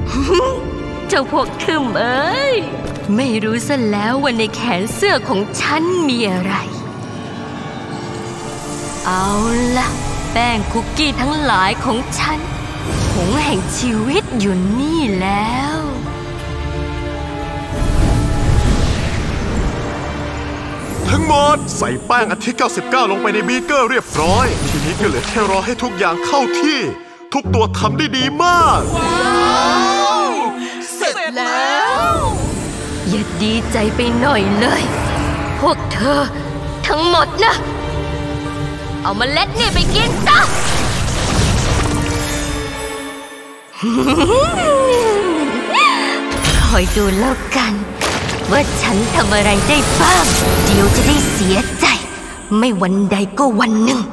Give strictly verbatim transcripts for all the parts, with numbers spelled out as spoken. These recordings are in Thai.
เจ้าพวกทึมเอ้ยไม่รู้ซะแล้วว่าในแขนเสื้อของฉันมีอะไรเอาล่ะแป้งคุกกี้ทั้งหลายของฉันผงแห่งชีวิตอยู่นี่แล้วทั้งหมดใส่แป้งอาทิตย์เก้าสิบเก้าลงไปในบีเกอร์เรียบร้อยทีนี้ก็เหลือแค่รอให้ทุกอย่างเข้าที่ทุกตัวทำได้ดีมากว้าวเสร็จแล้วอย่าดีใจไปหน่อยเลยพวกเธอทั้งหมดนะเอาเมล็ดนี่ไปกินซะคอยดูแล้วกันว่าฉันทำอะไรได้บ้างเดี๋ยวจะได้เสียใจไม่วันใดก็วันหนึ่ง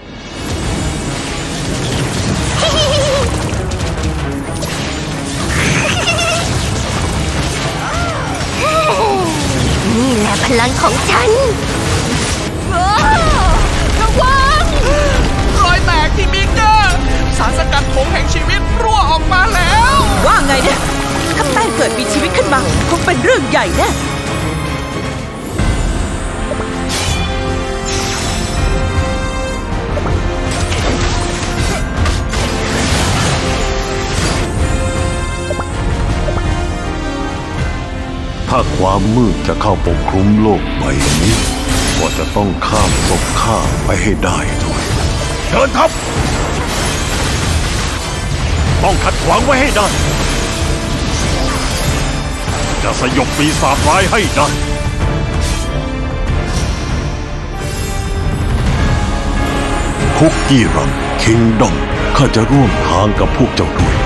นี่แหละพลังของฉันระวังรอยแตกที่บีเกอร์สารสกัดผงแห่งชีวิตรั่วออกมาแล้วว่าไงเนี่ยถ้าแป้งเกิดมีชีวิตขึ้นมาคงเป็นเรื่องใหญ่แน่ถ้าความมืดจะเข้าปกคลุมโลกใบนี้ก็จะต้องข้ามศพข้าไปให้ได้ด้วยเชิญทัพต้องขัดขวางไว้ให้ได้จะสยบปีศาจร้ายให้ได้คุกกี้รันคิงดอมข้าจะร่วมทางกับพวกเจ้าด้วย